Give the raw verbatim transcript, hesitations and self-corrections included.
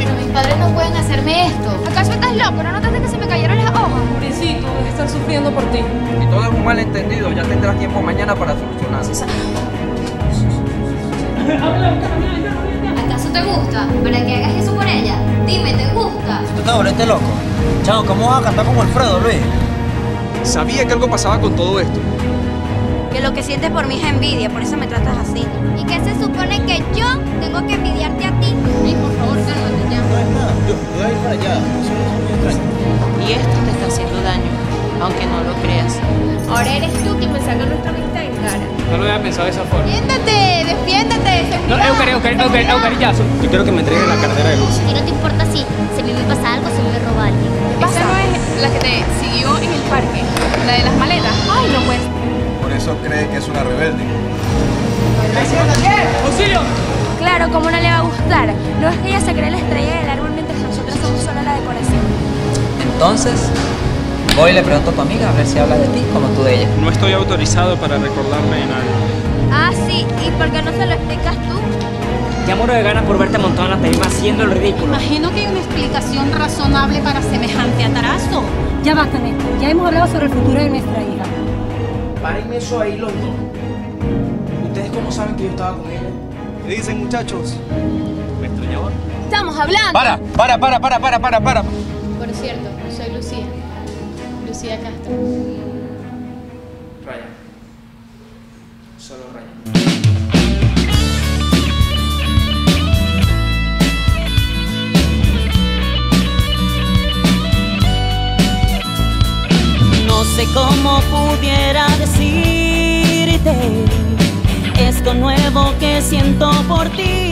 Pero mis padres no pueden hacerme esto. ¿Acaso estás loco? ¿No notaste que se me cayeron las hojas? Pobrecito, debe estar sufriendo por ti. Si todo es un malentendido, ya tendrás tiempo mañana para solucionarlo. ¿Acaso te gusta? ¿Para que hagas eso por ella? Dime, ¿te gusta? ¿Tú te volviste loco? Chao, ¿cómo vas a cantar como Alfredo, Luis? Sabía que algo pasaba con todo esto. Que lo que sientes por mí es envidia, por eso me tratas así. ¿Y qué se supone que yo tengo que envidiarte a ti? Ay, por favor, cálmate ya. No es nada, yo, yo voy a ir para allá. Eso es muy extraño. Y esto te está haciendo daño, aunque no lo creas. Ahora eres tú quien me saca nuestra amistad en cara. No lo había pensado de esa forma. Defiéndete, defiéndete. No, Eucari, Eucari, Eucari, Eucarillazo. Yo quiero que me entreguen la cartera de luz. ¿Y no te importa si, si a mí me pasa algo, si me roba alguien? ¿Esa no es la que te siguió en el parque? ¿La de las maletas? Ay, no pues. Por eso cree que es una rebelde. ¡Auxilio! Claro, ¿cómo no le va a gustar? No es que ella se cree la estrella del árbol mientras nosotros somos solo la decoración. Entonces, voy y le pregunto a tu amiga a ver si habla de ti como tú de ella. No estoy autorizado para recordarme de nadie. Ah, sí. ¿Y por qué no se lo explicas tú? Ya muero de ganas por verte montado en la tarima haciendo el ridículo. Imagino que hay una explicación razonable para semejante atarazo. Ya basta, Néstor. Ya hemos hablado sobre el futuro de nuestra hija. Paren eso ahí los dos. ¿Ustedes cómo saben que yo estaba con ella? ¿Qué dicen, muchachos? ¿Me extrañaban? Estamos hablando. Para, para, para, para, para, para, para. Por cierto, soy Lucía. Lucía Castro. Ryan. Solo Ryan. No sé cómo pudiera decirte esto nuevo que siento por ti.